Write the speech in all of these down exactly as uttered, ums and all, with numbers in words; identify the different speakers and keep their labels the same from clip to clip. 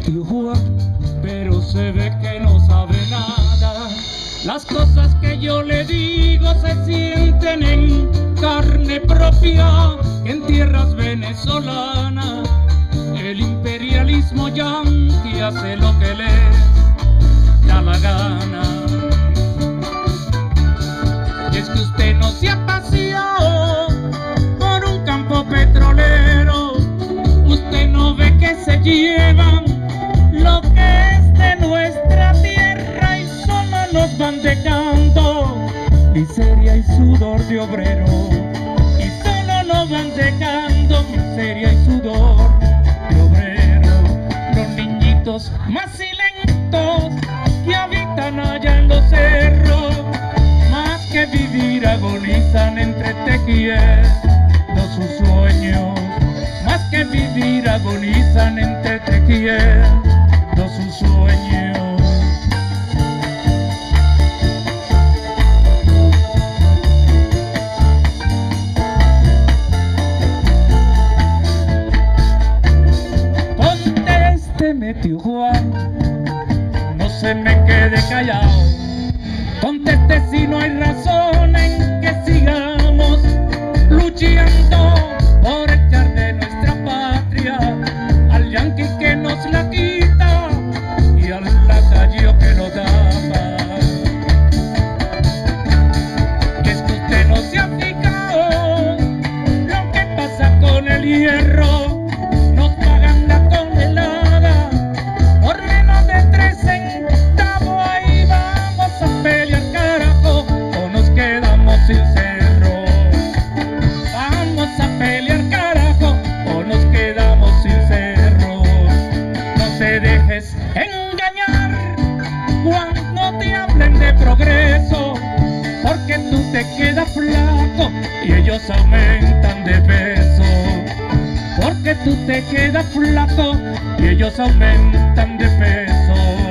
Speaker 1: tío Juan, pero se ve que no sabe nada. Las cosas que yo le digo se sienten en carne propia, en tierras venezolanas. El imperialismo yanqui hace lo que le da la gana. Y es que usted no se ha paseado por un campo petrolero, usted no ve que se llevan lo que es de nuestra tierra y solo nos van dejando miseria y sudor de obrero, y solo nos van dejando miseria y sudor de obrero. Los niñitos más silentos que habitan allá en los cerros, más que vivir agonizan entretejiendo sus sueños, más que vivir agonizan entretejiendo sus sueños. Contésteme, tío Juan, no se me quede callado. Conteste si no hay razón en que sigamos luchando por echar de nuestra patria al yanqui que nos la quita y al lacayo que nos tapa. Y es que usted no se ha fijado lo que pasa con el hierro. Nos pagan la tonelada por menos de tres centavos. Ahí vamos a pelear, carajo, o nos quedamos sin cerro. Vamos a pelear, carajo, o nos quedamos sin cerro. No te dejes engañar cuando te hablen de progreso, porque tú te quedas flaco y ellos aumentan de peso. Porque tú te quedas flaco y ellos aumentan de peso.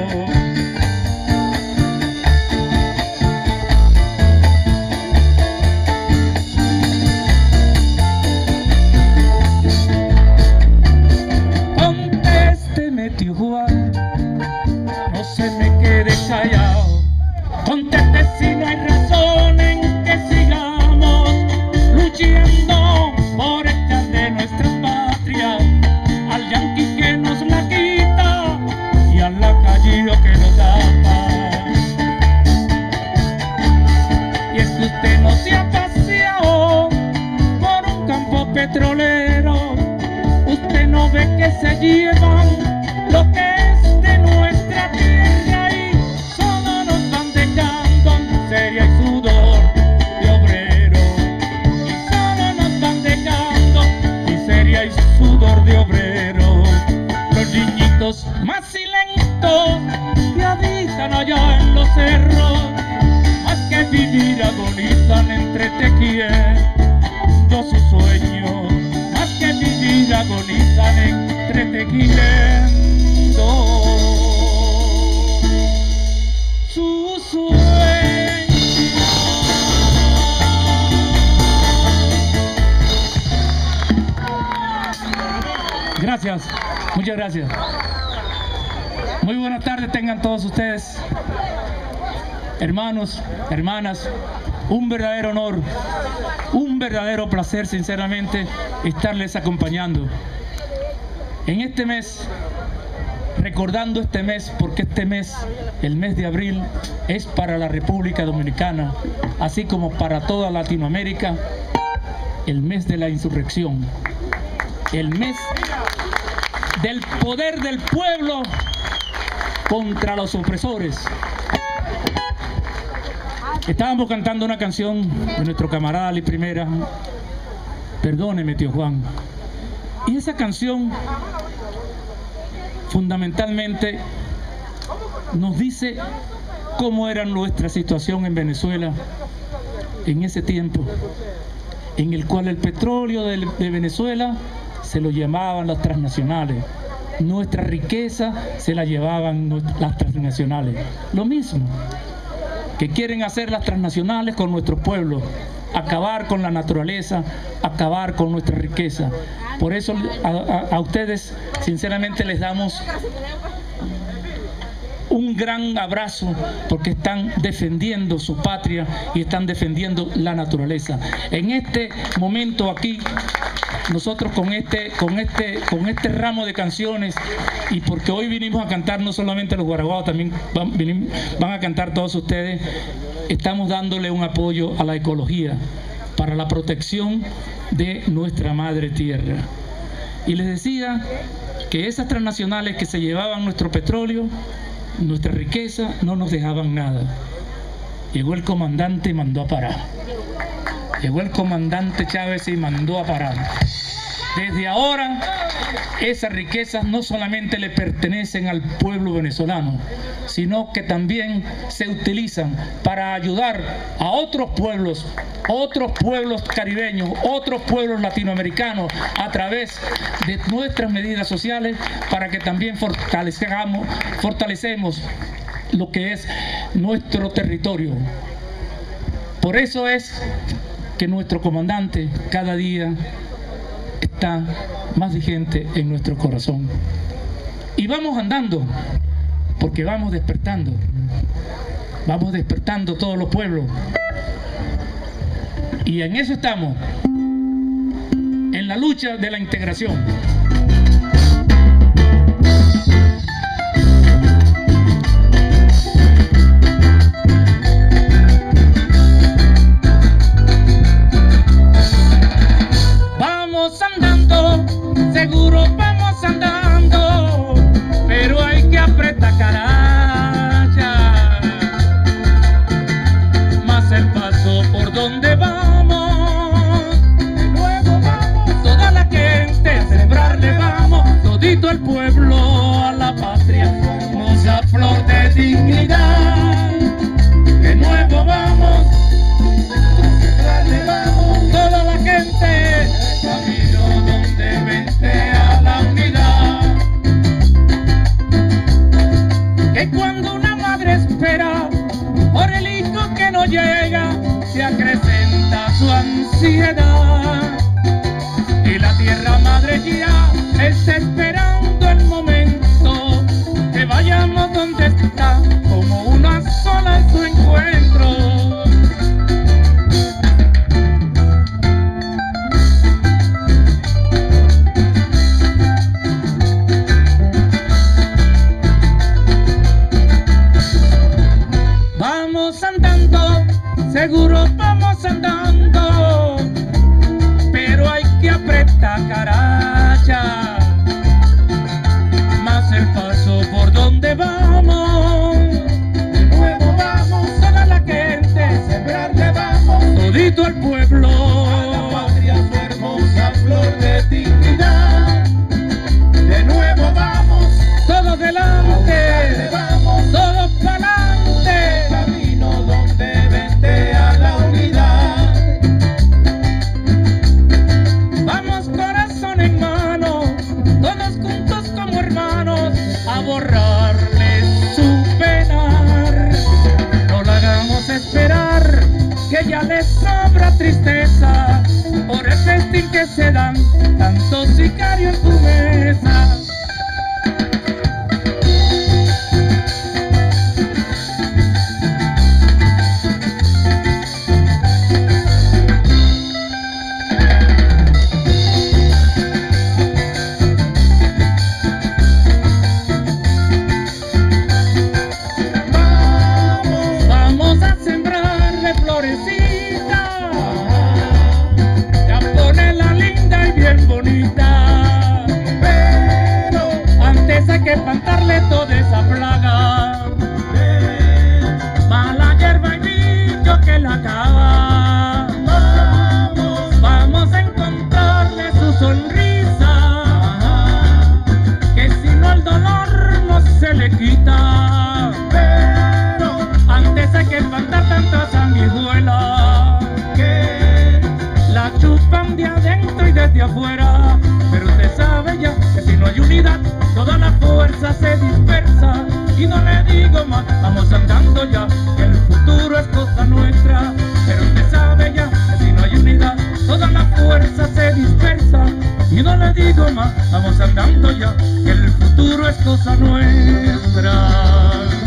Speaker 1: Contésteme, tío Juan, no se me quede callado. Conteste si no hay razón en que sigamos luchando por echar de nuestra patria al yanqui que nos la quita y al lacayo que nos tapa. Y es que usted no se ha paseado por un campo petrolero, usted no ve que se llevan lo que es de nuestra tierra y solo nos van dejando miseria y sudor de obrero, y solo nos van dejando miseria y sudor de obrero. Los niñitos más silentos que habitan allá en los cerros, más que vivir agonizan entretejiendo sus sueños, más que vivir agonizan entretejiendo sus sueños. Gracias, muchas gracias. Muy buenas tardes tengan todos ustedes, hermanos, hermanas. Un verdadero honor, un verdadero placer, sinceramente, estarles acompañando en este mes, recordando este mes, porque este mes, el mes de abril, es para la República Dominicana, así como para toda Latinoamérica, el mes de la insurrección, el mes del poder del pueblo contra los opresores. Estábamos cantando una canción de nuestro camarada Ali Primera, perdóneme, tío Juan, y esa canción fundamentalmente nos dice cómo era nuestra situación en Venezuela en ese tiempo, en el cual el petróleo de, de Venezuela se lo llevaban las transnacionales, nuestra riqueza se la llevaban las transnacionales. Lo mismo que quieren hacer las transnacionales con nuestro pueblo, acabar con la naturaleza, acabar con nuestra riqueza. Por eso a, a, a ustedes sinceramente les damos un gran abrazo, porque están defendiendo su patria y están defendiendo la naturaleza. En este momento aquí, nosotros con este, con este, con este ramo de canciones, y porque hoy vinimos a cantar no solamente los guaraguaos, también van, vinimos, van a cantar todos ustedes, estamos dándole un apoyo a la ecología para la protección de nuestra madre tierra. Y les decía que esas transnacionales que se llevaban nuestro petróleo, nuestra riqueza, no nos dejaban nada. Llegó el comandante y mandó a parar. Llegó el comandante Chávez y mandó a parar. Desde ahora, esas riquezas no solamente le pertenecen al pueblo venezolano, sino que también se utilizan para ayudar a otros pueblos, otros pueblos caribeños, otros pueblos latinoamericanos, a través de nuestras medidas sociales, para que también fortalezcamos, fortalecemos lo que es nuestro territorio. Por eso es que nuestro comandante cada día está más vigente en nuestro corazón. Y vamos andando, porque vamos despertando. Vamos despertando todos los pueblos. Y en eso estamos, en la lucha de la integración. Seguro vamos andando, pero hay que apretar caracha, más el paso por donde vamos. De nuevo vamos, toda la gente a celebrarle vamos, todito el pueblo a la patria, hermosa flor de dignidad. De nuevo vamos, a celebrarle vamos, toda la gente, camino donde vente a la unidad. Que cuando una madre espera por el hijo que no llega, se acrecenta su ansiedad. Y la tierra madre ya está esperando el momento que vayamos donde está, como una sola en su encuentro. Seguro vamos andando, pero hay que apretar caracha, más el paso por donde vamos. De nuevo vamos, toda la gente, sembrarle vamos, todito el pueblo a la patria, su hermosa flor de dignidad. De nuevo vamos, todos delante, vamos, todos para adelante, camino donde vente a la unidad. Vamos corazón en mano, todos juntos como hermanos, a borrarle su penar. No la hagamos esperar, que ya les sobra tristeza por el festín que se dan tantos sicarios en tu mesa. Que espantarle toda esa plaga, mala hierba y bicho que la acaba. Vamos, vamos a encontrarle su sonrisa, que si no el dolor no se le quita. Pero antes hay que espantar tanta sanguijuela, que la chupan de adentro y desde afuera. Pero usted sabe ya que si no hay unidad, toda la fuerza se dispersa. Y no le digo más, vamos andando ya, que el futuro es cosa nuestra. Pero usted sabe ya que si quema. Vamos andando ya, que el futuro es cosa nuestra.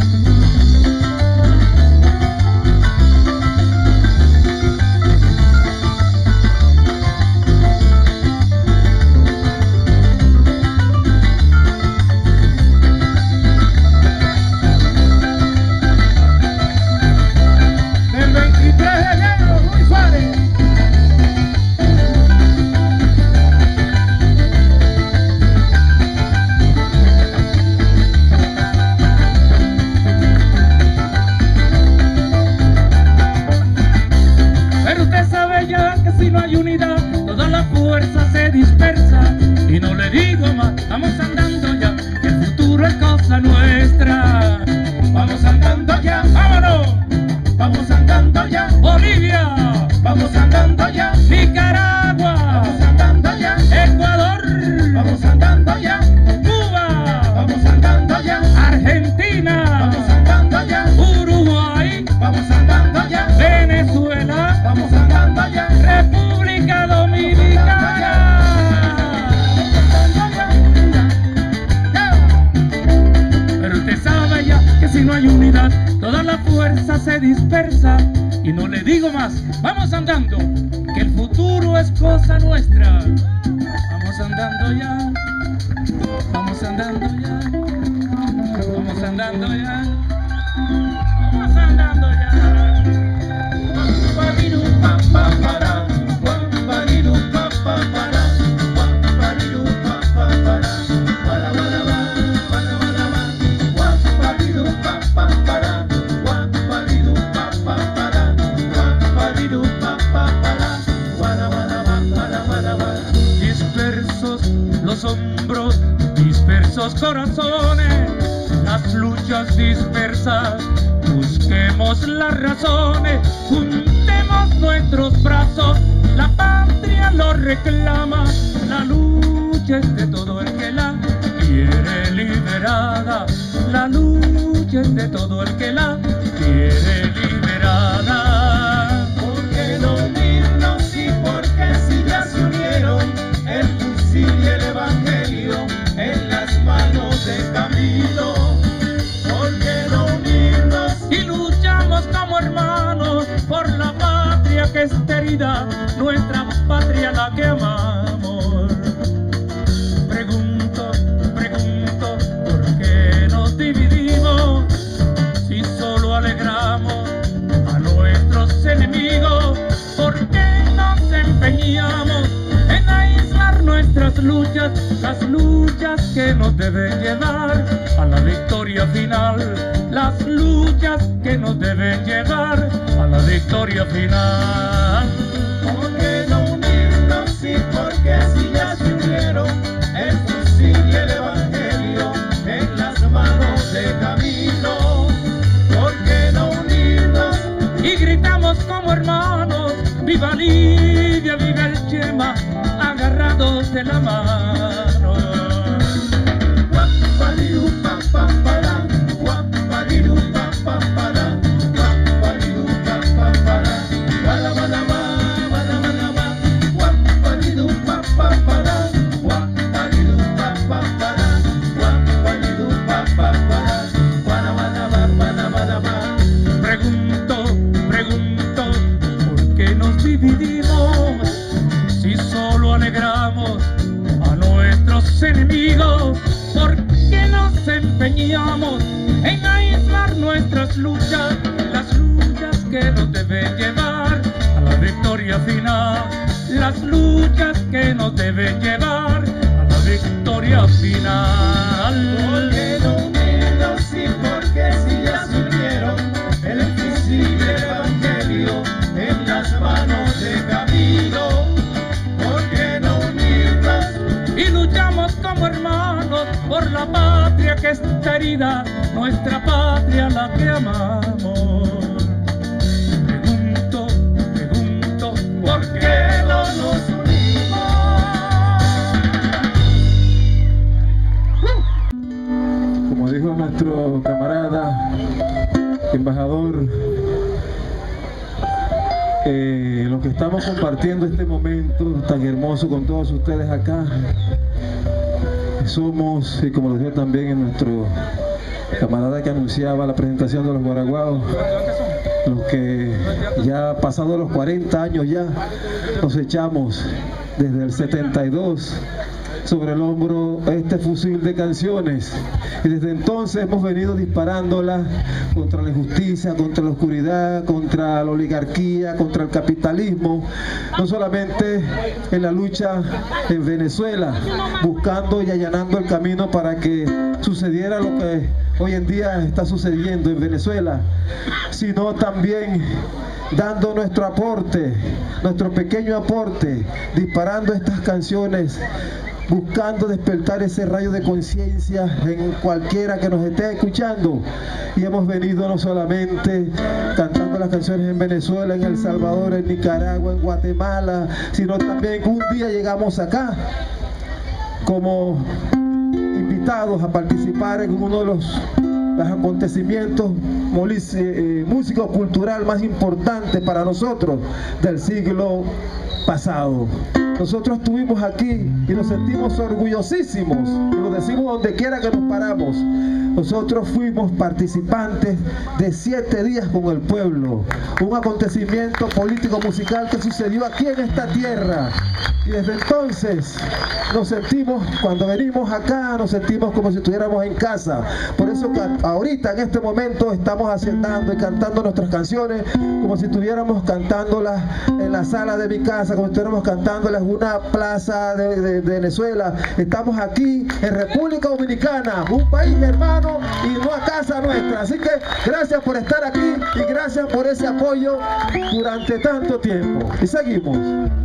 Speaker 1: Si no hay unidad, toda la fuerza se dispersa. Y no le digo más, vamos andando ya, que el futuro es cosa nuestra. Vamos andando ya, vámonos. Vamos andando ya, Bolivia. Vamos andando ya, Nicaragua. Vamos andando ya, Ecuador. Vamos andando ya, Cuba. Vamos andando ya, Argentina. Vamos andando ya, Uruguay. Vamos andando ya, Venezuela. Vamos andando ya, República Dominicana. Pero usted sabe ya que si no hay unidad, toda la fuerza se dispersa. Y no le digo más, vamos andando, que el futuro es cosa nuestra. Vamos andando ya, vamos andando ya, vamos andando ya, vamos andando ya. Dispersos los hombros, dispersos corazones, las luchas dispersas, busquemos las razones, juntemos nuestros brazos, la patria lo reclama, la lucha es de todo el que la quiere liberada, la lucha es de todo el que la quiere liberada.
Speaker 2: ¿Por qué no unirnos y por qué si ya se unieron el fusil y el evangelio en las manos de Camilo? ¿Por qué no unirnos
Speaker 1: y luchamos como hermanos por la patria que está herida, nuestra patria la que amamos? Pregunto, pregunto, ¿por qué nos dividimos si solo alegramos a nuestros enemigos? ¿Por qué nos empeñamos en aislar nuestras luchas, las luchas que nos deben llevar a la victoria final, las luchas que nos deben llevar a la victoria final?
Speaker 2: ¿Por qué no unirnos y por qué si ya se unieron el fusil y el evangelio en las manos de Camilo? ¿Por qué no unirnos
Speaker 1: y gritamos como hermanos, viva Lidia, viva el Chema, agarrados de la mano?
Speaker 2: Guapariru, pa, pa, para, guapariru, pa, pa, para, guapariru, pa, pa, para, guala, guala, guala, guala, guala, guala, guapariru, pa, pa, para, guapariru, pa, pa, para, guapariru, pa, pa, para, guala, guala, guala, guala, guala.
Speaker 1: Pregunto, pregunto, ¿por qué nos dividimos si solo alegramos a nuestros enemigos? ¿Por qué nos empeñamos en aislar nuestras luchas, las luchas que nos deben llevar a la victoria final, las luchas que nos deben llevar a la victoria final?
Speaker 2: ¿Por qué no unirnos y por qué si ya se unieron el fusil y el evangelio en las manos de Camilo? ¿Por qué no unirnos
Speaker 1: y luchamos como hermanos por la patria que está herida, nuestra patria la que amamos? Pregunto, pregunto, ¿por qué no nos unimos?
Speaker 3: Como dijo nuestro camarada, embajador, eh, lo que estamos compartiendo este momento tan hermoso con todos ustedes acá, somos, y como decía también en nuestro camarada que anunciaba la presentación de los guaraguaos, los que ya pasados los cuarenta años ya nos echamos desde el setenta y dos sobre el hombro este fusil de canciones, y desde entonces hemos venido disparándolas contra la injusticia, contra la oscuridad, contra la oligarquía, contra el capitalismo, no solamente en la lucha en Venezuela, buscando y allanando el camino para que sucediera lo que hoy en día está sucediendo en Venezuela, sino también dando nuestro aporte, nuestro pequeño aporte, disparando estas canciones, buscando despertar ese rayo de conciencia en cualquiera que nos esté escuchando. Y hemos venido no solamente cantando las canciones en Venezuela, en El Salvador, en Nicaragua, en Guatemala, sino también un día llegamos acá como invitados a participar en uno de los, los acontecimientos eh, músico cultural más importantes para nosotros del siglo pasado. Nosotros estuvimos aquí y nos sentimos orgullosísimos, y lo decimos donde quiera que nos paramos. Nosotros fuimos participantes de siete días con el pueblo, un acontecimiento político musical que sucedió aquí en esta tierra, y desde entonces nos sentimos, cuando venimos acá, nos sentimos como si estuviéramos en casa. Por eso que ahorita en este momento estamos haciendo y cantando nuestras canciones como si estuviéramos cantándolas en la sala de mi casa, como si estuviéramos cantándolas en una plaza de, de, de Venezuela. Estamos aquí en República Dominicana, un país hermano y no a casa nuestra. Así que gracias por estar aquí y gracias por ese apoyo durante tanto tiempo. Y seguimos.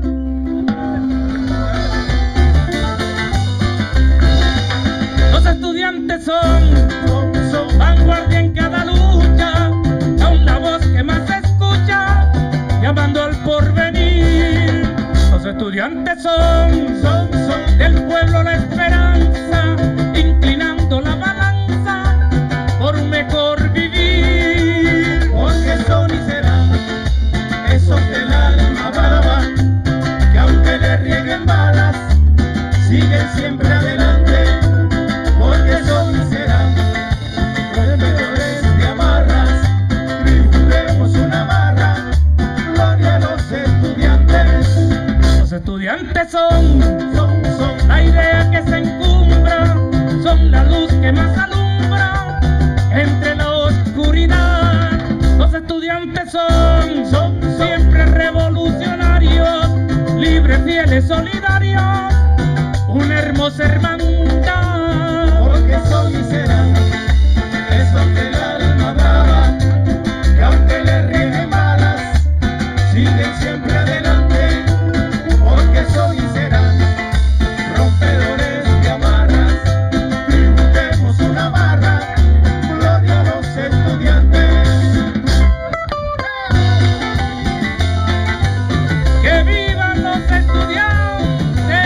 Speaker 1: Los estudiantes son, son, son vanguardia en cada lucha, son la voz que más se escucha, llamando al porvenir. Los estudiantes son, son, son del pueblo la esperanza, inclinando la balanza por un mejor vivir.
Speaker 2: Porque son y serán esos del alma brava, que aunque le rieguen balas, siguen siempre adelante. Porque son y serán rompedores de amarras, tributemos una barra, gloria a los estudiantes.
Speaker 1: Los estudiantes son,
Speaker 2: Son, son,
Speaker 1: la idea que se encumbra, son la luz que más alumbra entre la oscuridad. Los estudiantes son,
Speaker 2: son, son,
Speaker 1: siempre revolucionarios, libres, fieles, solidarios, una hermosa hermandad.
Speaker 2: porque son y serán esos del alma brava, que aunque le rieguen balas, siguen siempre adelante. Porque son y serán rompedores de amarras, tributemos una barra, gloria a los estudiantes.
Speaker 1: ¡Que vivan los estudiantes!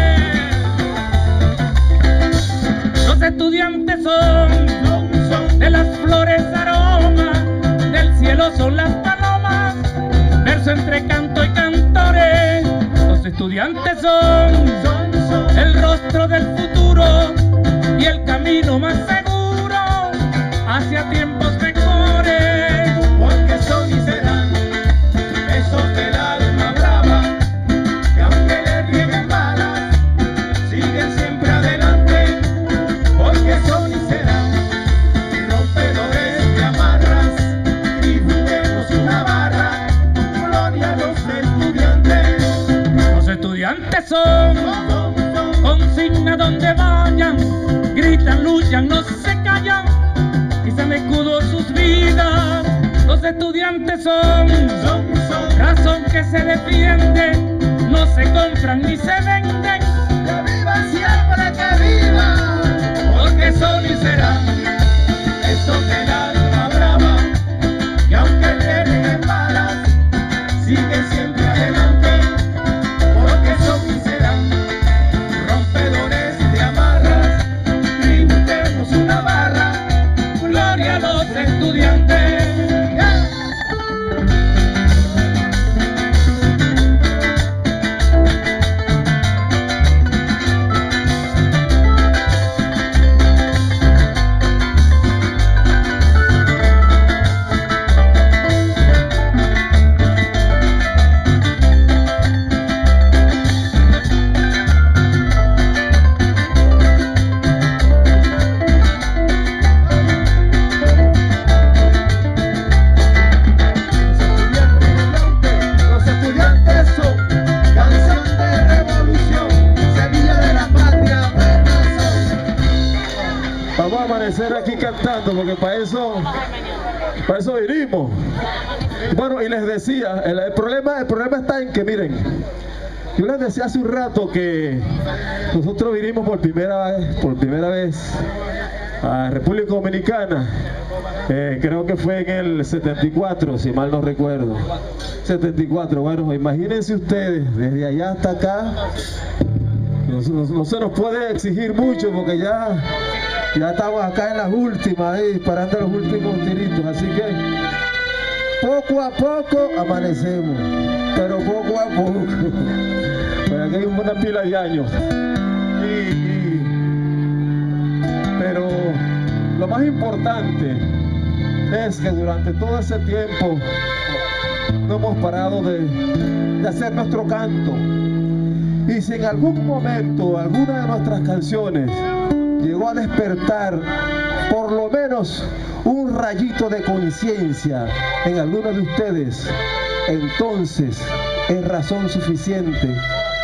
Speaker 1: Los estudiantes son,
Speaker 2: Son, son,
Speaker 1: de las flores aroma, del cielo son las palomas, verso entre canto y cantores. Los estudiantes son,
Speaker 2: son, son,
Speaker 1: el rostro del futuro y el camino más seguro hacia tiempos mejores.
Speaker 2: porque son y serán esos del alma brava, que aunque le rieguen balas, siguen siempre adelante. Porque son y serán rompedores de amarras, tributemos una barra, gloria a los estudiantes.
Speaker 1: Los estudiantes son
Speaker 2: Son, son,
Speaker 1: consigna donde vayan, gritan, luchan, no se callan y se han escudo sus vidas. Los estudiantes son
Speaker 2: son, son,
Speaker 1: razón que se defiende, no se compran ni se venden,
Speaker 2: que viva siempre, que viva. Porque son y serán esos del alma brava, que aunque le rieguen balas, siguen siempre adelante. Porque son y serán rompedores de amarras, tributemos una barra, gloria a los estudiantes.
Speaker 3: amanecer aquí cantando, porque para eso, para eso vinimos. Bueno, y les decía, el, el, problema, el problema está en que, miren, yo les decía hace un rato que nosotros vinimos por primera vez, por primera vez a República Dominicana. Eh, creo que fue en el setenta y cuatro, si mal no recuerdo. setenta y cuatro, bueno, imagínense ustedes, desde allá hasta acá, no, no, no se nos puede exigir mucho porque ya, ya estamos acá en las últimas, ahí, disparando los últimos tiritos, así que poco a poco amanecemos, pero poco a poco, pero aquí hay una pila de años. Y, y, pero lo más importante es que durante todo ese tiempo no hemos parado de, de hacer nuestro canto. Y si en algún momento alguna de nuestras canciones llegó a despertar por lo menos un rayito de conciencia en alguno de ustedes, entonces es razón suficiente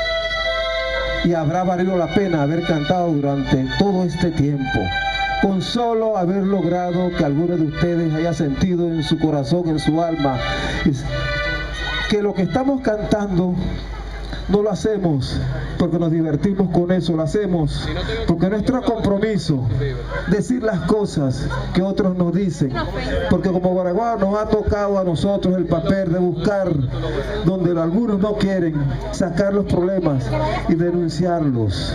Speaker 3: y habrá valido la pena haber cantado durante todo este tiempo. Con solo haber logrado que alguno de ustedes haya sentido en su corazón, en su alma, que lo que estamos cantando no lo hacemos porque nos divertimos con eso, lo hacemos porque es nuestro compromiso decir las cosas que otros nos dicen, porque como Guaraguao nos ha tocado a nosotros el papel de buscar donde algunos no quieren, sacar los problemas y denunciarlos.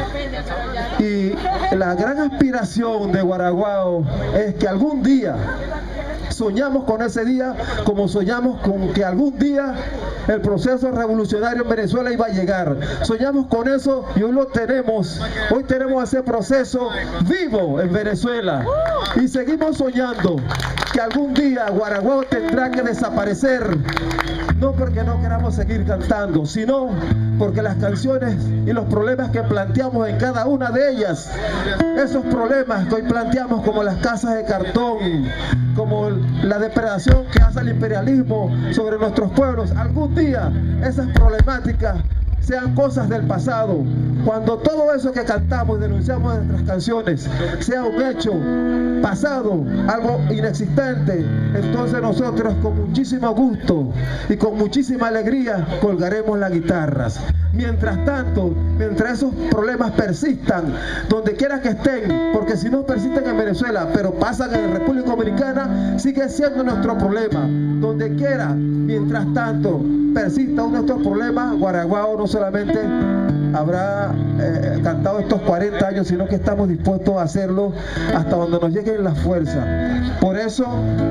Speaker 3: Y la gran aspiración de Guaraguao es que algún día soñamos con ese día, como soñamos con que algún día el proceso revolucionario en Venezuela iba a llegar. Soñamos con eso y hoy lo tenemos. Hoy tenemos ese proceso vivo en Venezuela. Y seguimos soñando que algún día Guaraguao tendrá que desaparecer. No porque no queramos seguir cantando, sino porque las canciones y los problemas que planteamos en cada una de ellas, esos problemas que hoy planteamos como las casas de cartón, como la depredación que hace el imperialismo sobre nuestros pueblos, algún día esas problemáticas sean cosas del pasado. Cuando todo eso que cantamos y denunciamos en nuestras canciones sea un hecho pasado, algo inexistente, entonces nosotros con muchísimo gusto y con muchísima alegría colgaremos las guitarras. Mientras tanto, mientras esos problemas persistan, donde quiera que estén, porque si no persisten en Venezuela, pero pasan en la República Dominicana, sigue siendo nuestro problema. Donde quiera, mientras tanto, persista uno de estos problemas, Guaraguao no solamente habrá eh, cantado estos cuarenta años, sino que estamos dispuestos a hacerlo hasta donde nos lleguen las fuerzas. Por eso,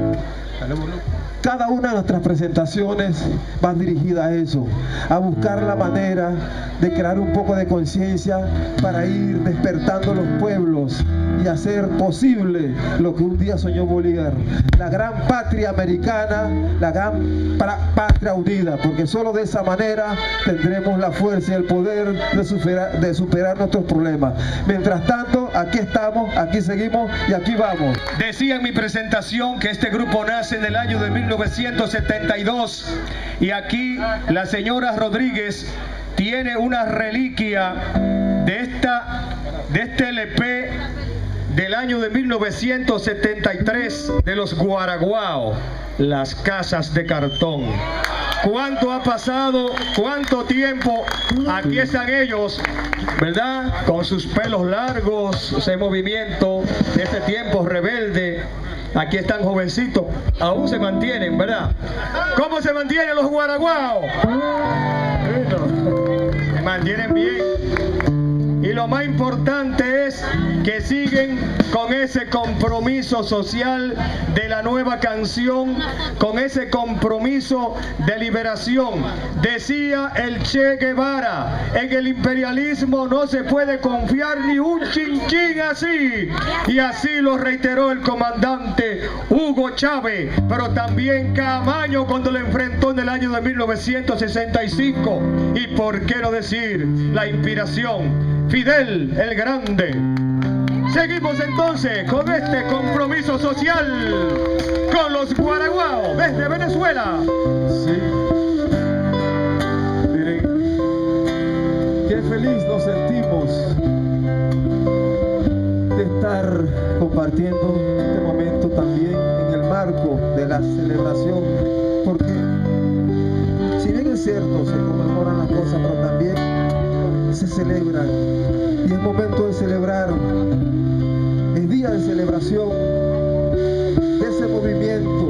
Speaker 3: cada una de nuestras presentaciones va dirigida a eso, a buscar la manera de crear un poco de conciencia para ir despertando los pueblos y hacer posible lo que un día soñó Bolívar, la gran patria americana, la gran patria unida, porque solo de esa manera tendremos la fuerza y el poder de superar, de superar nuestros problemas. Mientras tanto, aquí estamos, aquí seguimos y aquí vamos.
Speaker 4: Decía en mi presentación que este grupo nace en el año de mil novecientos setenta y dos y aquí la señora Rodríguez tiene una reliquia de, esta, de este L P del año de mil novecientos setenta y tres de los Guaraguao, las casas de cartón. ¿Cuánto ha pasado? ¿Cuánto tiempo? Aquí están ellos, ¿verdad? Con sus pelos largos, ese movimiento de este tiempo rebelde. Aquí están jovencitos, aún se mantienen, ¿verdad? ¿Cómo se mantienen los Guaraguao? Se mantienen bien. Y lo más importante es que siguen con ese compromiso social de la nueva canción, con ese compromiso de liberación. Decía el Che Guevara, en el imperialismo no se puede confiar ni un chinchín así. Y así lo reiteró el comandante Hugo Chávez, pero también Camaño cuando lo enfrentó en el año de mil novecientos sesenta y cinco. Y por qué no decir la inspiración, Fidel el Grande. Seguimos entonces con este compromiso social con los Guaraguao desde Venezuela.
Speaker 3: Sí. Miren, qué feliz nos sentimos de estar compartiendo compartiendo este momento también en el marco de la celebración, porque si bien es cierto, se conmemoran las cosas, pero también se celebran, y es momento de celebrar, es día de celebración de ese movimiento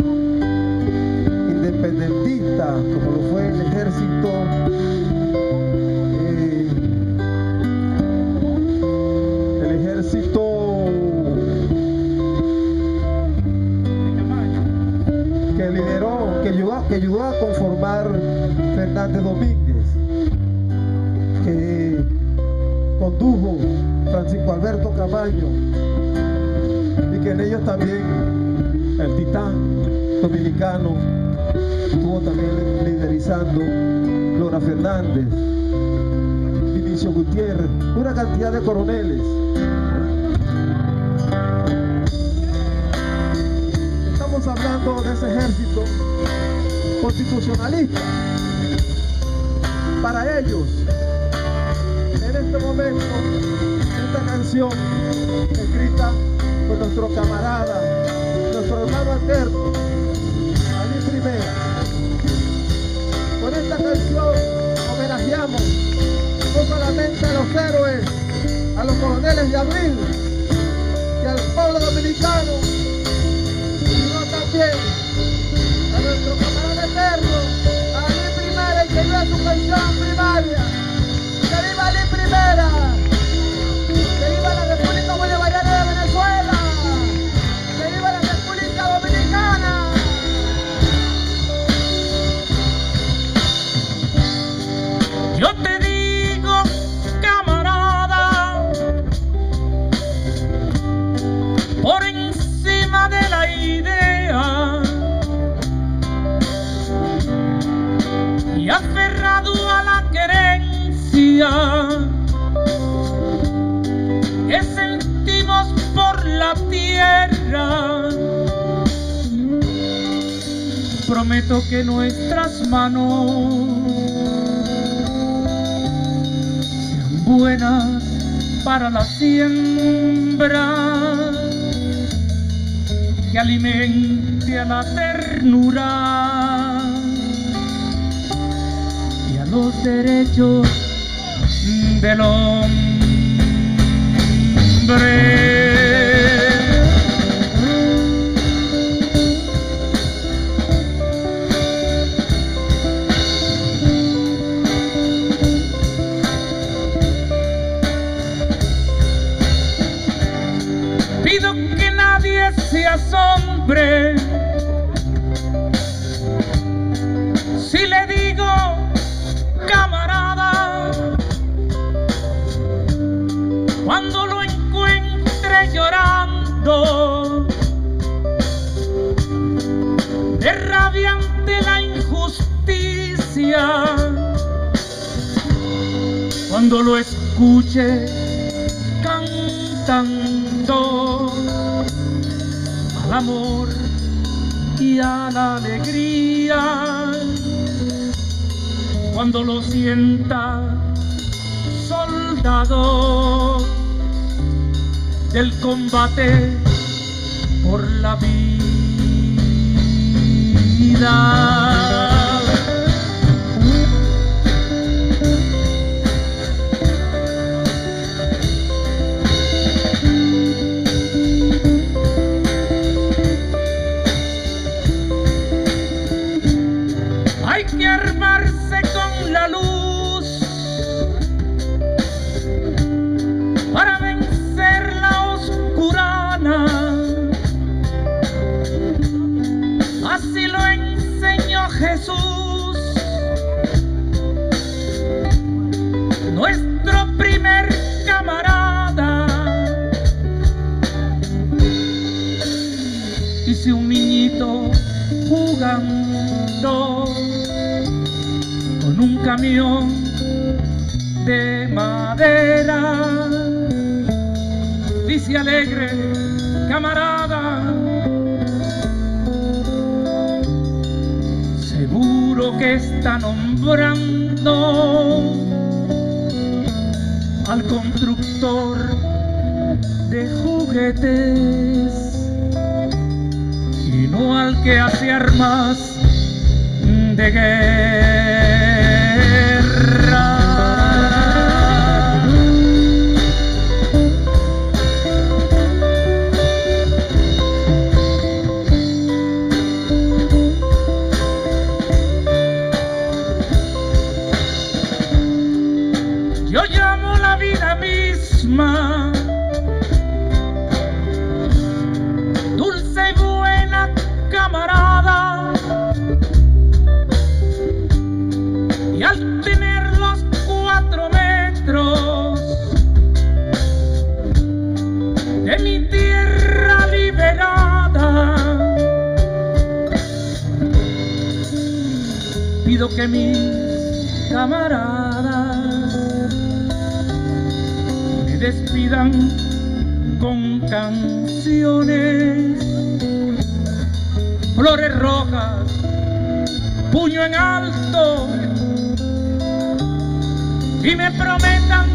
Speaker 3: independentista, como lo fue el ejército, eh, el ejército que lideró, que ayudó, que ayudó a conformar Fernández Domínguez, que condujo Francisco Alberto Camaño, y que en ellos también el titán dominicano estuvo también liderizando Lora Fernández, Vinicio Gutiérrez, una cantidad de coroneles. Estamos hablando de ese ejército constitucionalista. Para ellos, en este momento, esta canción escrita por nuestro camarada, nuestro hermano alterno, Ali Primera. Con esta canción homenajeamos no solamente a los héroes, a los coroneles de abril y al pueblo dominicano, sino también a nuestro camarada eterno, Ali Primera, y que viva su pensión primaria. ¡Que viva Ali Primera! ¡Que viva la República Bolivariana de Venezuela! ¡Que viva la República Dominicana!
Speaker 1: Yo te digo, camarada, por encima de la idea y aferrado a la querencia que sentimos por la tierra, prometo que nuestras manos buenas para la siembra, que alimente a la ternura y a los derechos del hombre. Pido que nadie se asombre si le digo, camarada, cuando lo encuentre llorando de rabia ante la injusticia, cuando lo escuche cantando al amor y a la alegría, cuando lo sienta soldado del combate por la vida. Hay que armarse con la luz para vencer la oscurana. Así lo enseñó Jesús, nuestro primer camarada. Y si un niñito jugando con un camión de madera dice alegre, camarada, seguro que está nombrando al constructor de juguetes y no al que hace armas de guerra. Yo llamo la vida misma dulce y buena camarada, y al tener los cuatro metros de mi tierra liberada, pido que mis camaradas me despidan con canciones, flores rojas, puño en alto, y me prometan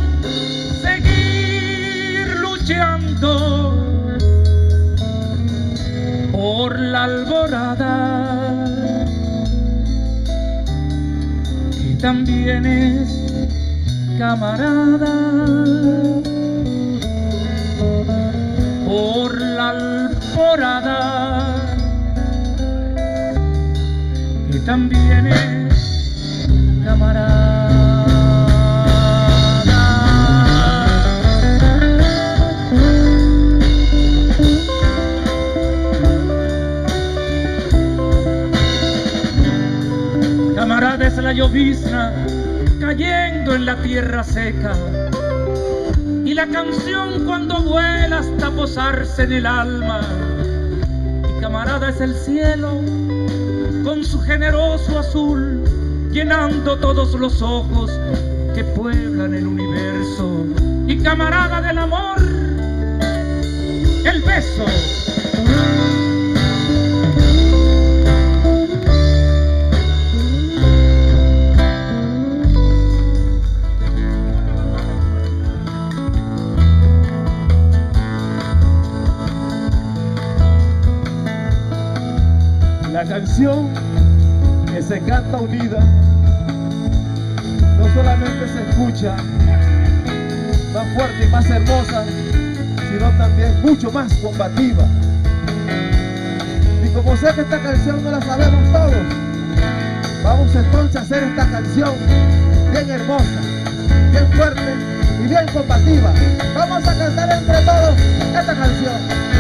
Speaker 1: seguir luchando por la alborada, que también es camarada, por la alborada, que también es camarada. Camarada es la llovizna cayendo en la tierra seca, y la canción cuando vuela hasta posarse en el alma. Y camarada es el cielo con su generoso azul, llenando todos los ojos que pueblan el universo. Y camarada del amor, el beso.
Speaker 3: La canción que se canta unida no solamente se escucha más fuerte y más hermosa, sino también mucho más combativa. Y como sé que esta canción no la sabemos todos, vamos entonces a hacer esta canción bien hermosa, bien fuerte y bien combativa. Vamos a cantar entre todos esta canción.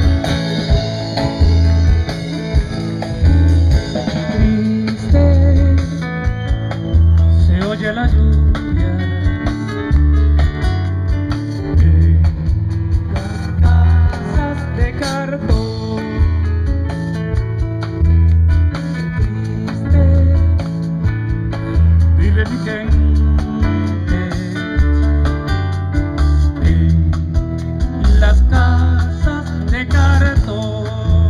Speaker 1: Oye la lluvia en las casas de cartón, triste vive mi gente en las casas de cartón.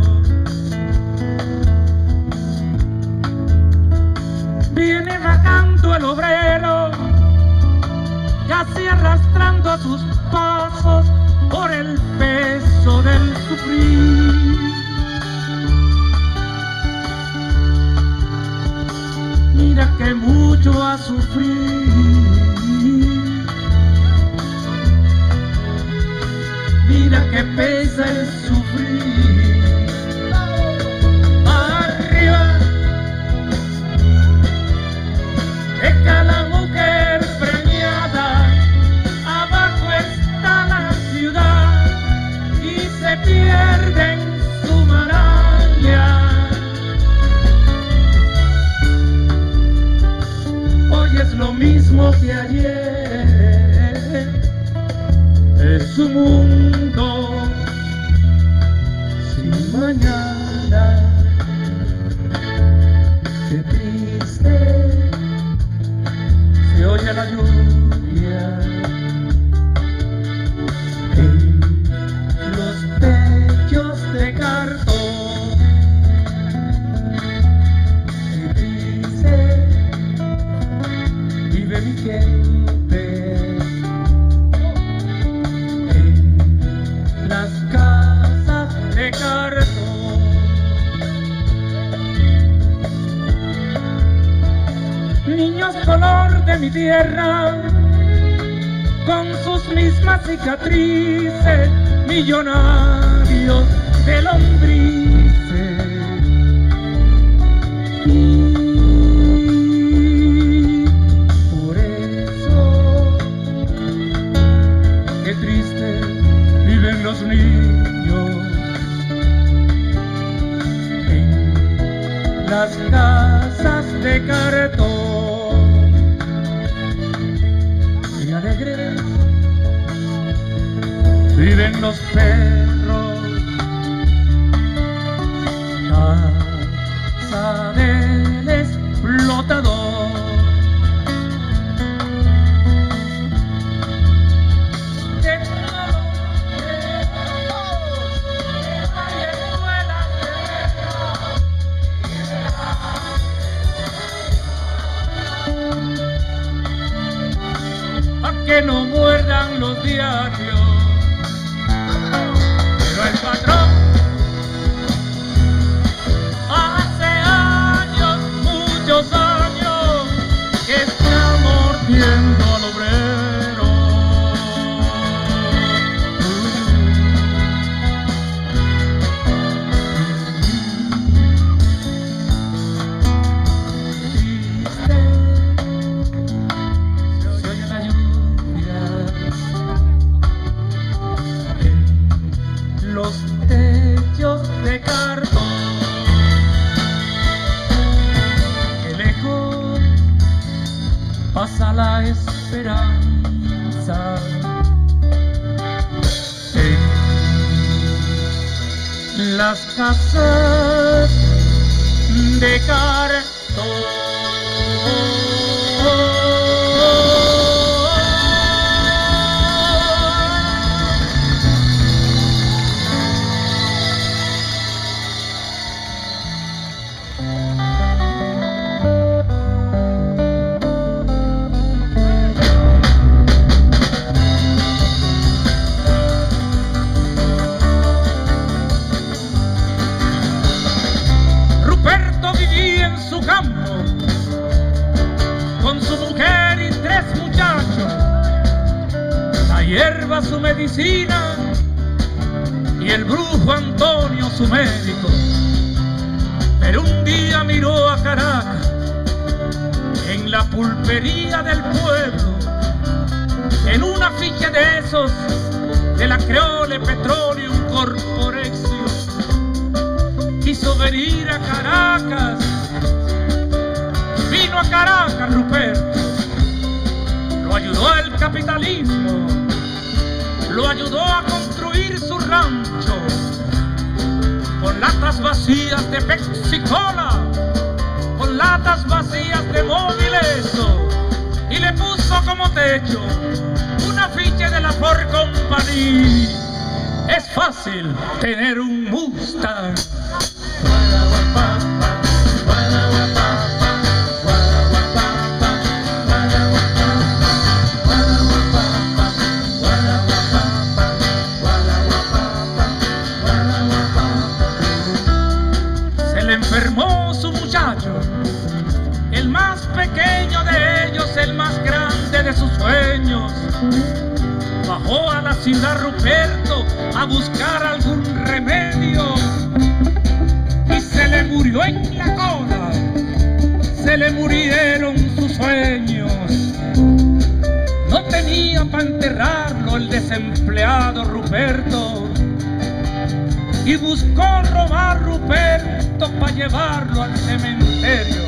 Speaker 1: Viene vagando el obrero, casi arrastrando sus pasos por el peso del sufrir. Mira que mucho ha sufrido, mira que pesa el sufrir. Deja la mujer premiada, abajo está la ciudad y se pierde en su maraña. Hoy es lo mismo que ayer, es un mundo sin mañana. Qué triste se oye la lluvia en los techos de cartón. Qué triste vive mi gente en dolor de mi tierra, con sus mismas cicatrices, millonarios de lombrices. Y por eso, qué triste viven los niños en las casas de cartón. Y alegres viven los perros, casa del explotador. De todos, de todos, hay escuelas de a que no muerdan los diarios. Pero el patrón hace años, muchos años, que está mordiendo al obrero. Triste se oye la lluvia en los techos de cartón. Qué lejos pasa la esperanza en las casas de cartón. Ruperto vivía en su campo con su mujer y tres muchachos. La hierba su medicina y el brujo Antonio su médico. Pero un día miró a Caracas en la pulpería del pueblo, en un afiche de esos de la Creole Petroleum Corporation. Quiso venir a Caracas, vino a Caracas Ruperto, lo ayudó el capitalismo, lo ayudó a construir su rancho con latas vacías de Pepsi Cola, con latas vacías de Mobileso, y le puso como techo un afiche de la Ford Company. Es fácil tener un Mustang. Se le enfermó su muchacho, el más pequeño de ellos, el más grande de sus sueños. Bajó a la ciudad Ruperto a buscar algún remedio y se le murió en la cola, se le murieron sus sueños. No tenía para enterrarlo el desempleado Ruperto y buscó robar Ruperto para llevarlo al cementerio.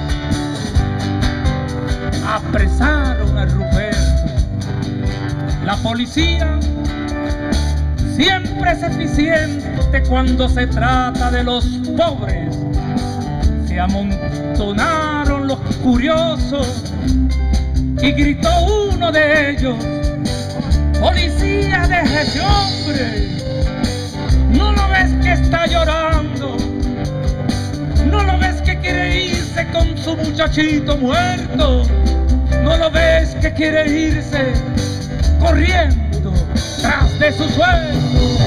Speaker 1: Apresaron a Ruperto. La policía siempre es eficiente cuando se trata de los pobres. Se amontonaron los curiosos y gritó uno de ellos: ¡Policía, deje ese hombre! ¿No lo ves que está llorando? ¿No lo ves que quiere irse con su muchachito muerto? ¿No lo ves que quiere irse corriendo tras de su sueño?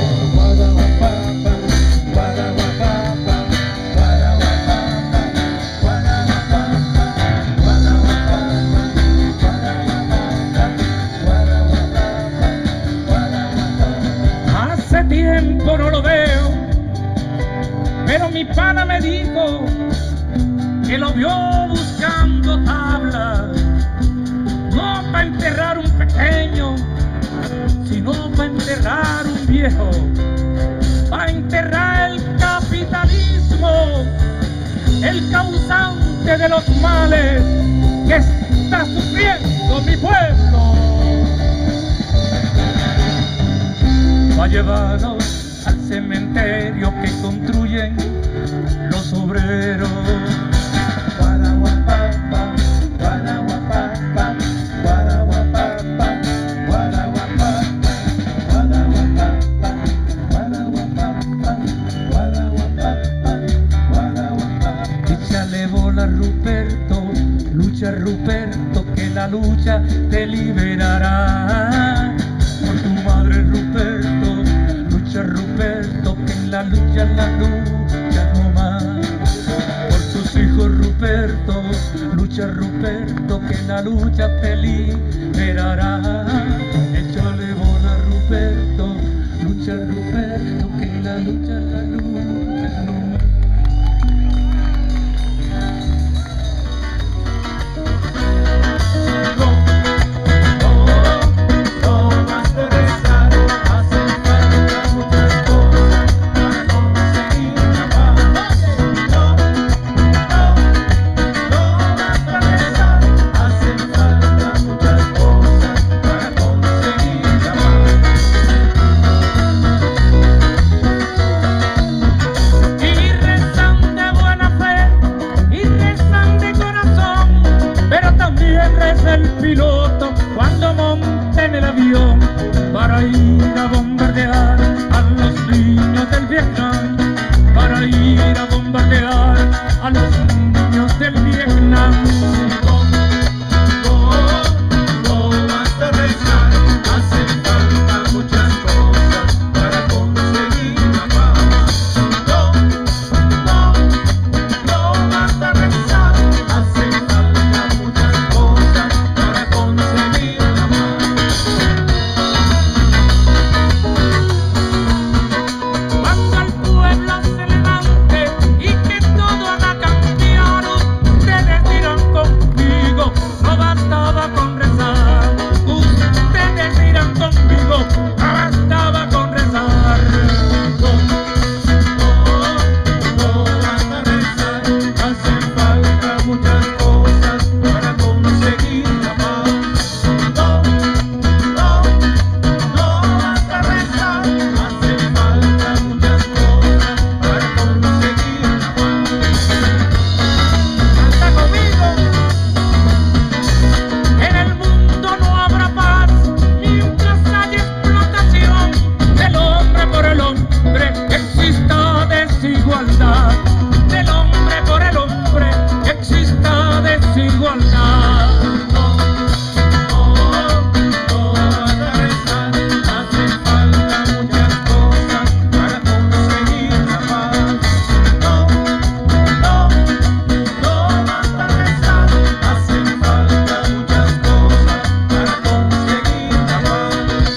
Speaker 1: me dijo que lo vio buscando tabla, no para enterrar un pequeño, sino para enterrar un viejo, para enterrar el capitalismo, el causante de los males que está sufriendo mi pueblo. Va a llevarnos al cementerio que construyen los obreros.
Speaker 2: Guaraguapapa, guaraguapapa, guaraguapapa, guaraguapapa, guaraguapapa, guaraguapapa, guaraguapapa, guaraguapapa.
Speaker 1: Échale bola, Ruperto, lucha, Ruperto, que la lucha te liberará. Por tu madre, Ruperto, lucha, Ruperto, que en la lucha, la lucha no más. Por tus hijos, Ruperto, lucha, Ruperto, que en la lucha te liberará. Échale bola, Ruperto, lucha, Ruperto, que en la lucha, la lucha no más. El piloto cuando monte en el avión para ir a bombardear a los niños del Vietnam, para ir a bombardear a los niños del Vietnam.
Speaker 2: No, no, no basta rezar, hacen falta muchas cosas para conseguir la paz. No, no, no basta rezar, hacen falta muchas cosas para conseguir la paz.
Speaker 1: Cuando el pueblo se levante y que todo haga cambiar, ustedes dirán conmigo, no bastaba con rezar. Ustedes dirán conmigo, no bastaba con rezar.
Speaker 2: No, no, no basta rezar, hacen falta muchas cosas para conseguir la paz. No, no, no basta rezar, hacen falta muchas cosas para conseguir la paz.
Speaker 1: Canta conmigo. En el mundo no habrá paz mientras haya explotación del hombre por el hombre, exista desigualdad. Del hombre por el hombre, exista desigualdad.
Speaker 2: No, no, no basta rezar, hacen falta muchas cosas para conseguir la paz. No, no, no basta rezar, hacen falta muchas cosas para conseguir la paz.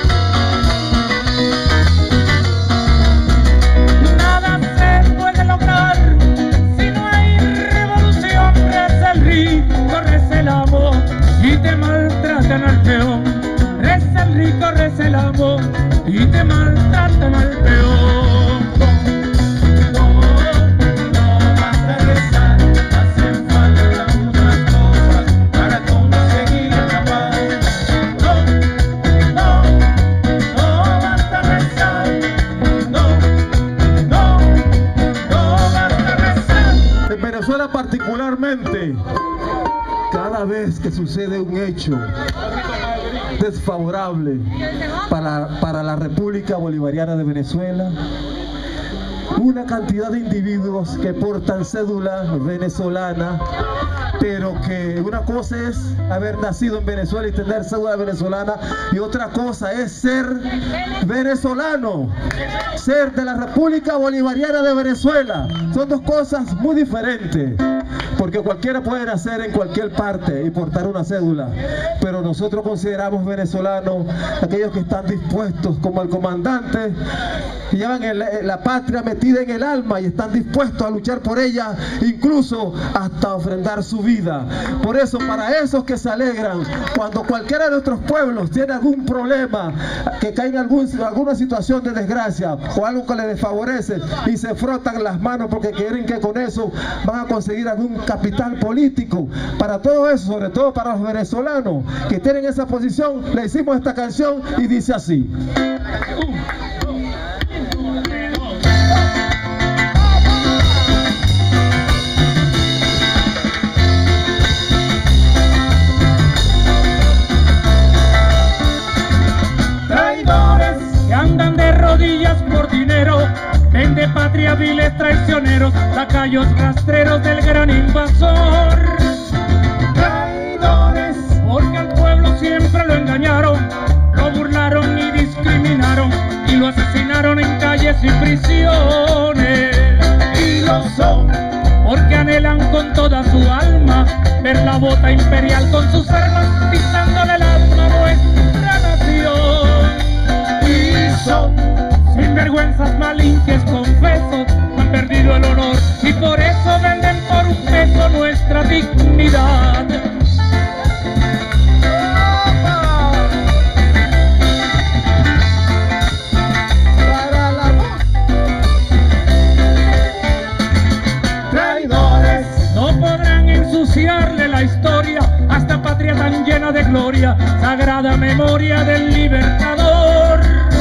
Speaker 1: Nada se puede lograr si no hay revolución. Reza el rico, reza el amo y te maltratan al peón. Reza el rico, reza el amo y te maltratan al peón.
Speaker 2: No, no basta rezar, hacen falta muchas cosas para conseguir la paz. No, no, no basta rezar. No, no, no basta rezar.
Speaker 3: En Venezuela particularmente, cada vez que sucede un hecho desfavorable para, para la República Bolivariana de Venezuela, una cantidad de individuos que portan cédula venezolana, pero que una cosa es haber nacido en Venezuela y tener cédula venezolana, y otra cosa es ser venezolano, ser de la República Bolivariana de Venezuela. Son dos cosas muy diferentes, porque cualquiera puede nacer en cualquier parte y portar una cédula, pero nosotros consideramos venezolanos aquellos que están dispuestos, como el comandante llevan el, la patria metida en el alma y están dispuestos a luchar por ella, incluso hasta ofrendar su vida. Por eso, para esos que se alegran cuando cualquiera de nuestros pueblos tiene algún problema, que cae en algún, alguna situación de desgracia o algo que les desfavorece, y se frotan las manos porque quieren que con eso van a conseguir algún capital político, para todo eso, sobre todo para los venezolanos que tienen esa posición, le hicimos esta canción y dice así.
Speaker 1: Traidores que andan de rodillas por dinero, vende patria, viles traicioneros, lacayos rastreros del gran invasor. Traidores, porque al pueblo siempre lo engañaron, lo burlaron y discriminaron, y lo asesinaron en calles y prisiones. Y lo son, porque anhelan con toda su alma ver la bota imperial con sus armas, pisándole el alma a nuestra nación. Y son sinvergüenzas, malinches, confesos, han perdido el honor y por eso venden por un peso nuestra dignidad. Para la traidores, no podrán ensuciarle la historia a esta patria tan llena de gloria, sagrada memoria del libertador.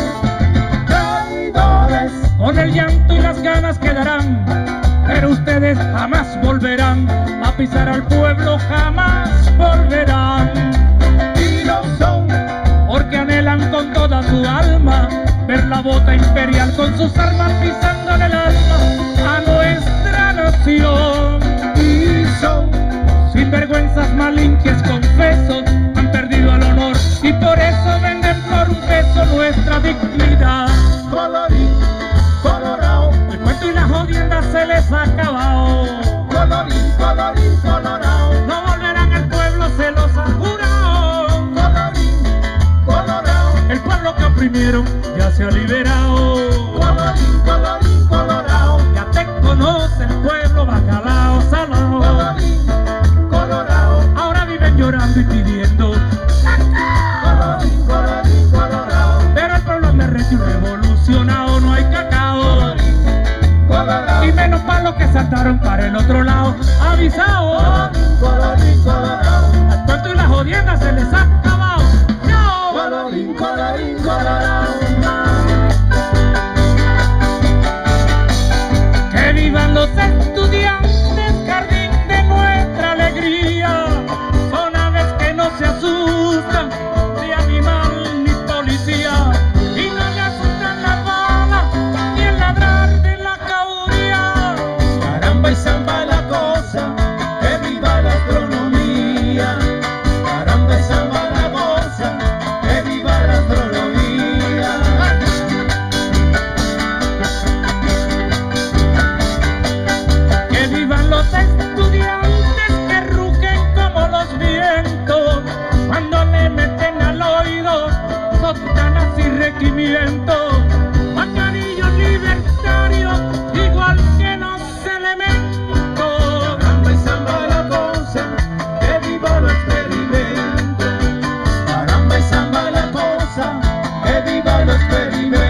Speaker 1: Con el llanto y las ganas quedarán, pero ustedes jamás volverán a pisar al pueblo, jamás volverán. Y lo son, porque anhelan con toda su alma ver la bota imperial con sus armas pisándole el alma a nuestra nación. Y son sinvergüenzas, malinches, confesos, han perdido el honor y por eso venden por un peso nuestra dignidad. Colorín colorado, el cuento y la jodienda se les ha acabado. Colorín, colorín, colorado, no volverán al pueblo, se los ha jurado. Colorín colorado, el pueblo que oprimieron ya se ha liberado. Colorín, colorín, colorado, ya te conoce el pueblo bacalao salado. Colorín colorado, ahora viven llorando y pidiendo. Colorín, colorín, colorado, pero el pueblo me recho y revolucionado, no hay cacao. Y menos para los que saltaron para el otro lado, avisado. Colorín colorado, al cuento y la jodienda se les ha acabado. No. Colorín, colorín colorado, que vivan los estudiantes, jardín de nuestra alegría. Son aves que no se asustan ni animal ni policía, y no le asustan las balas ni el ladrar de la cauría. Caramba y samba la cosa, que viva la astronomía. Caramba y samba la cosa, que viva la astronomía. Que vivan los estudiantes que rugen como los vientos cuando le meten al oído sotanas y requimientos. Macarillos libertarios igual que los elementos. Caramba y samba la cosa, que viva los experimentos. Caramba y samba la cosa, que viva los experimentos.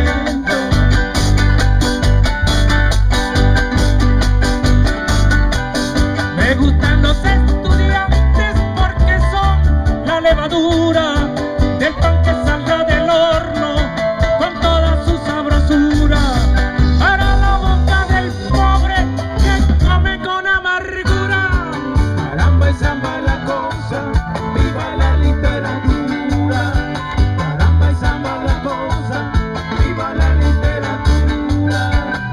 Speaker 1: Me gustan los estudiantes porque son la levadura del pan que salga del horno con toda su sabrosura, para la boca del pobre que come con amargura. Caramba y samba la cosa, viva la literatura. Caramba y samba la cosa, viva la literatura.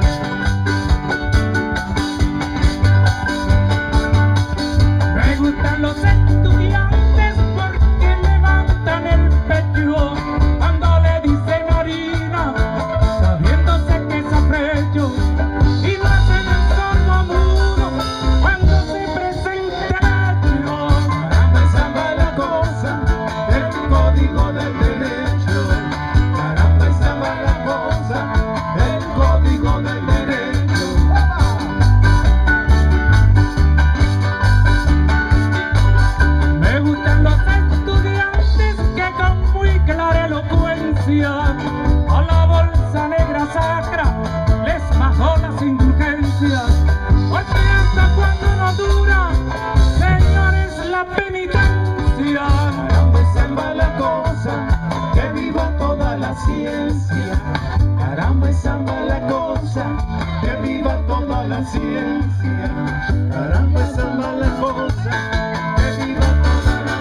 Speaker 1: Me gustan los estudiantes porque levantan el pecho cuando le dicen harina, sabiéndose que es afrecho, y lo hacen en sordo mudo cuando se presenta el hecho. Caramba y samba la cosa, el código del derecho. Caramba y samba la cosa, el
Speaker 2: ciencia. Caramba, esa mala cosa, derriba toda la ciencia. Caramba, esa mala cosa, derriba toda la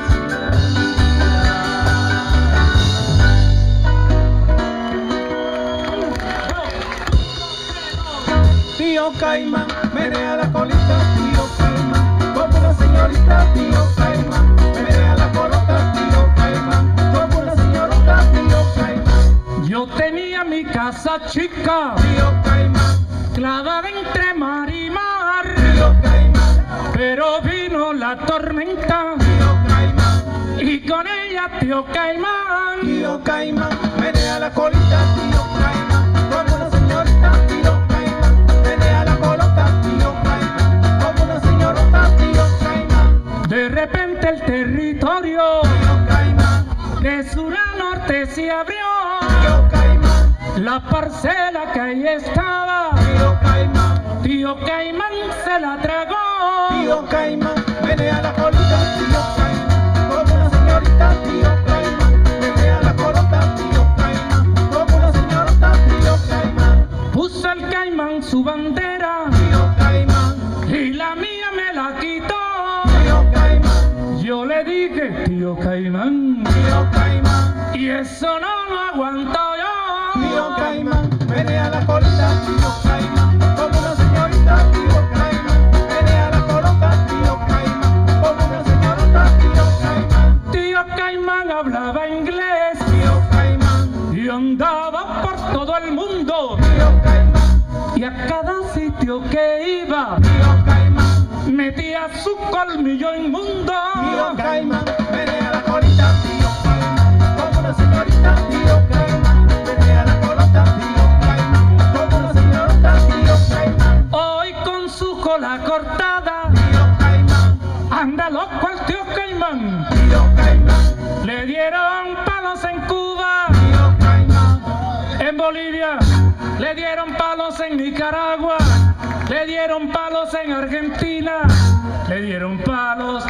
Speaker 2: ciencia. Tío Caimán, menea la colita, tío Caimán, como una señorita, tío Caimán, menea la colota, tío Caimán, como una señorita, tío Caimán.
Speaker 1: Yo tenía mi casa chica,
Speaker 2: Tío Caimán,
Speaker 1: clavada entre mar y mar,
Speaker 2: tío Caimán,
Speaker 1: pero vino la tormenta
Speaker 2: tío Caimán,
Speaker 1: y con ella tío Caimán.
Speaker 2: tío Caimán, menea la colita, tío Caimán, como una señorita, tío Caimán, menea la colota, tío Caimán, como una señorita, tío Caimán.
Speaker 1: De repente el territorio
Speaker 2: Tío Caimán,
Speaker 1: de sur a norte se abrió,
Speaker 2: tío Caimán,
Speaker 1: la parcela que ahí estaba,
Speaker 2: tío Caimán,
Speaker 1: tío Caimán se la tragó.
Speaker 2: tío Caimán, menea la colita, tío Caimán, como una señorita, tío Caimán, menea la colota, tío Caimán, como una señorita, tío Caimán.
Speaker 1: Puso el Caimán su bandera
Speaker 2: Tío Caimán,
Speaker 1: y la mía me la quitó.
Speaker 2: tío Caimán,
Speaker 1: Yo le dije, tío Caimán,
Speaker 2: tío Caimán,
Speaker 1: y eso no lo aguanto yo.
Speaker 2: tío Caimán, menea la colita, tío Caimán, como una señorita, tío Caimán, menea la colota, tío Caimán, como una señorita, tío Caimán.
Speaker 1: Tío Caimán hablaba inglés
Speaker 2: Tío Caimán,
Speaker 1: y andaba por todo el mundo,
Speaker 2: tío Caimán,
Speaker 1: y a cada sitio que iba
Speaker 2: tío Caimán,
Speaker 1: metía su colmillo inmundo.
Speaker 2: tío Caimán, menea la colita, tío Caimán, como una señorita, tío Caimán, menea la colota, tío Caimán, como una señorita, tío Caimán.
Speaker 1: Hoy con su cola cortada
Speaker 2: Tío Caimán,
Speaker 1: anda loco el tío Caimán.
Speaker 2: tío Caimán,
Speaker 1: Le dieron palos en Cuba,
Speaker 2: tío Caimán,
Speaker 1: en Bolivia, le dieron palos en Nicaragua, le dieron palos en Argentina, le dieron palos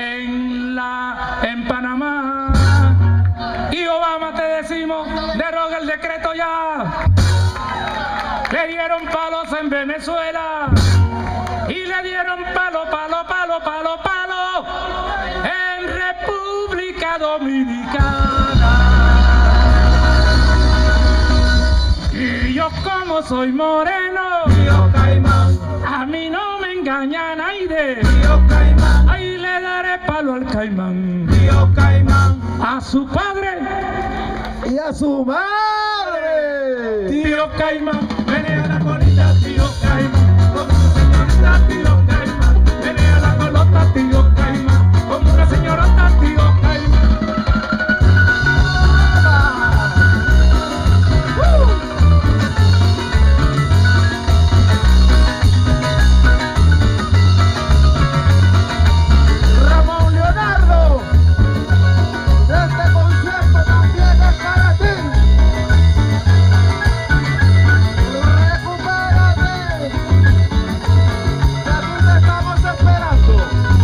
Speaker 1: en la en Panamá. Y Obama, te decimos, deroga el decreto ya. Le dieron palos en Venezuela y le dieron palo, palo, palo, palo, palo en República Dominicana. Y yo como soy moreno,
Speaker 2: tío Caimán,
Speaker 1: a mí no me engaña nadie.
Speaker 2: tío Caimán,
Speaker 1: Ahí le daré palo al Caimán,
Speaker 2: tío Caimán,
Speaker 1: a su padre,
Speaker 2: y a su madre.
Speaker 1: tío Caimán.
Speaker 2: Menea la colita, tío Caimán, como una señorita, tío Caimán, menea la colota, tío Caimán, como una señorita, tío Caimán. Ramón Leonardo, este concierto también es para ti. Recupérate, que aquí te estamos esperando.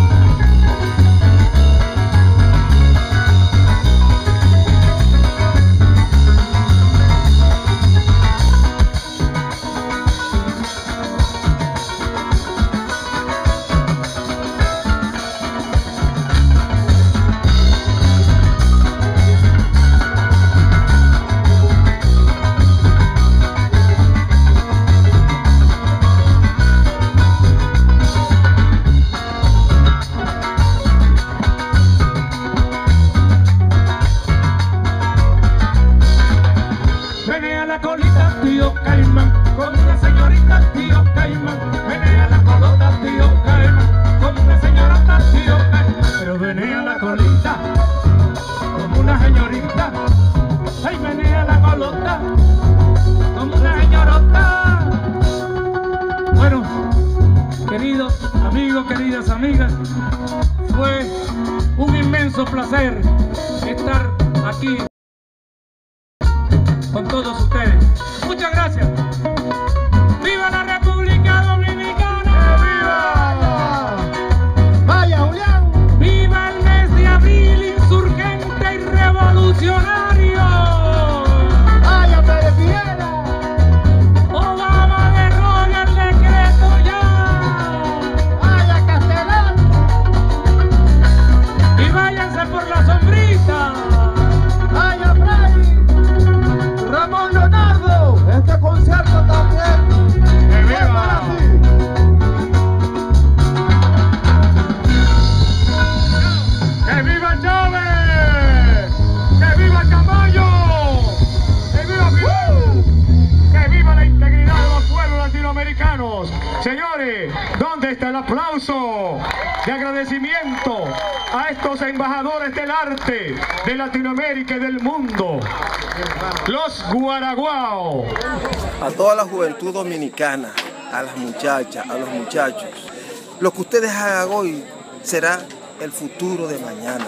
Speaker 2: Menea la colita, tío Caimán, como una señorita, tío Caimán, menea la colota, tío Caimán, como una señorita, tío Caimán, pero menea la colita, como una señorita, ay, menea la colota, como una señorita.
Speaker 1: Bueno, queridos amigos, queridas amigas, fue un inmenso placer estar aquí con todos ustedes. Muchas gracias. ¡Viva la República Dominicana!
Speaker 2: ¡Viva! ¡Vaya, Julián!
Speaker 1: ¡Viva el mes de abril insurgente y revolucionario!
Speaker 4: aplauso de agradecimiento a estos embajadores del arte de Latinoamérica y del mundo, los guaraguao.
Speaker 5: A toda la juventud dominicana, a las muchachas, a los muchachos, lo que ustedes hagan hoy será el futuro de mañana.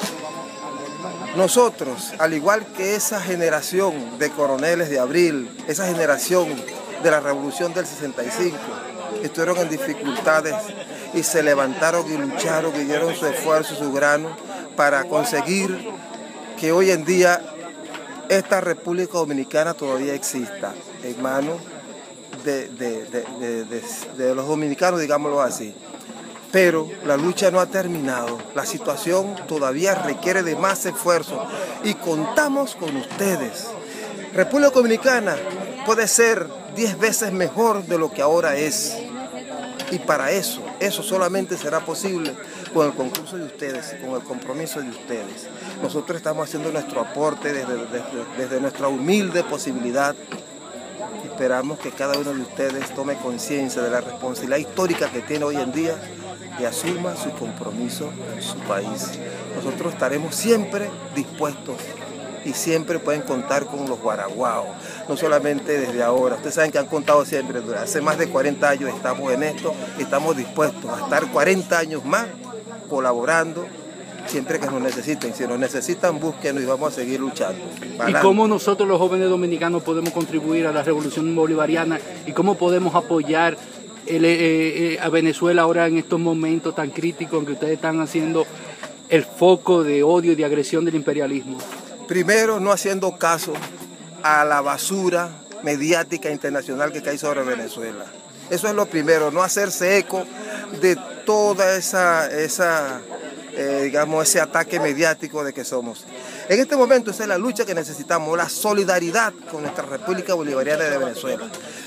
Speaker 5: Nosotros, al igual que esa generación de coroneles de abril, esa generación de la revolución del sesenta y cinco, estuvieron en dificultades y se levantaron y lucharon y dieron su esfuerzo, su grano para conseguir que hoy en día esta República Dominicana todavía exista en manos de, de, de, de, de, de los dominicanos, digámoslo así. Pero la lucha no ha terminado, la situación todavía requiere de más esfuerzo y contamos con ustedes. República Dominicana puede ser diez veces mejor de lo que ahora es. Y para eso, eso solamente será posible con el concurso de ustedes, con el compromiso de ustedes. Nosotros estamos haciendo nuestro aporte desde, desde, desde nuestra humilde posibilidad. Esperamos que cada uno de ustedes tome conciencia de la responsabilidad histórica que tiene hoy en día y asuma su compromiso en su país. Nosotros estaremos siempre dispuestos y siempre pueden contar con los guaraguao, no solamente desde ahora. Ustedes saben que han contado siempre, hace más de cuarenta años estamos en esto y estamos dispuestos a estar cuarenta años más colaborando siempre que nos necesiten. Si nos necesitan, búsquenos y vamos a seguir luchando.
Speaker 6: ¿Y cómo nosotros los jóvenes dominicanos podemos contribuir a la revolución bolivariana y cómo podemos apoyar el, eh, eh, a Venezuela ahora en estos momentos tan críticos en que ustedes están haciendo el foco de odio y de agresión del imperialismo?
Speaker 5: Primero, no haciendo caso a la basura mediática internacional que cae sobre Venezuela. Eso es lo primero, no hacerse eco de toda esa, esa eh, digamos, ese ataque mediático de que somos. En este momento esa es la lucha que necesitamos, la solidaridad con nuestra República Bolivariana de Venezuela.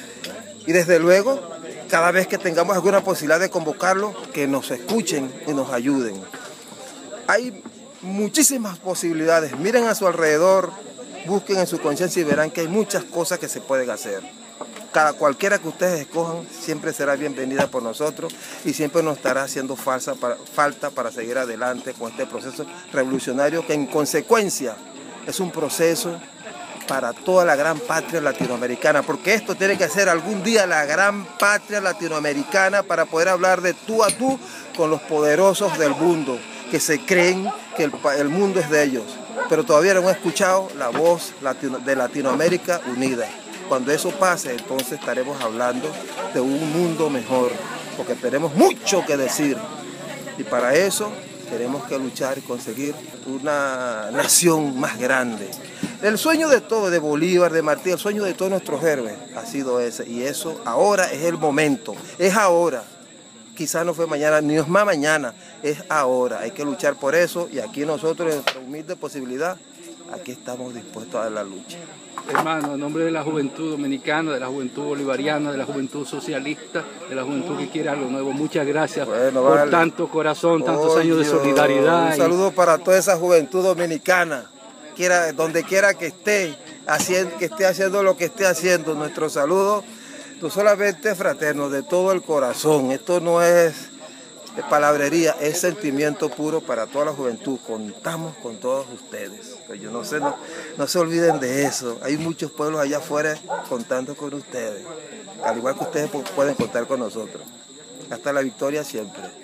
Speaker 5: Y desde luego, cada vez que tengamos alguna posibilidad de convocarlo, que nos escuchen y nos ayuden. Hay muchísimas posibilidades, miren a su alrededor, busquen en su conciencia y verán que hay muchas cosas que se pueden hacer. Cada cualquiera que ustedes escojan siempre será bienvenida por nosotros y siempre nos estará haciendo falsa para, falta para seguir adelante con este proceso revolucionario que en consecuencia es un proceso para toda la gran patria latinoamericana, porque esto tiene que ser algún día la gran patria latinoamericana para poder hablar de tú a tú con los poderosos del mundo, que se creen que el, el mundo es de ellos, pero todavía no han escuchado la voz latino, de Latinoamérica unida. Cuando eso pase, entonces estaremos hablando de un mundo mejor, porque tenemos mucho que decir. Y para eso tenemos que luchar y conseguir una nación más grande. El sueño de todo, de Bolívar, de Martí, el sueño de todos nuestros héroes ha sido ese. Y eso ahora es el momento, es ahora. Quizás no fue mañana, ni es más mañana, es ahora. Hay que luchar por eso y aquí nosotros, en nuestra humilde posibilidad, aquí estamos dispuestos a dar la lucha.
Speaker 6: Hermano, en nombre de la juventud dominicana, de la juventud bolivariana, de la juventud socialista, de la juventud que quiere algo nuevo, muchas gracias bueno, por vale. tanto corazón, tantos oh, años Dios. de solidaridad.
Speaker 5: Un saludo y... para toda esa juventud dominicana, quiera, donde quiera que esté, haciendo, que esté haciendo lo que esté haciendo. Nuestro saludo no solamente fraterno, de todo el corazón. Esto no es palabrería, es sentimiento puro para toda la juventud. Contamos con todos ustedes. Pues yo no sé, no, no se olviden de eso. Hay muchos pueblos allá afuera contando con ustedes. Al igual que ustedes pueden contar con nosotros. Hasta la victoria siempre.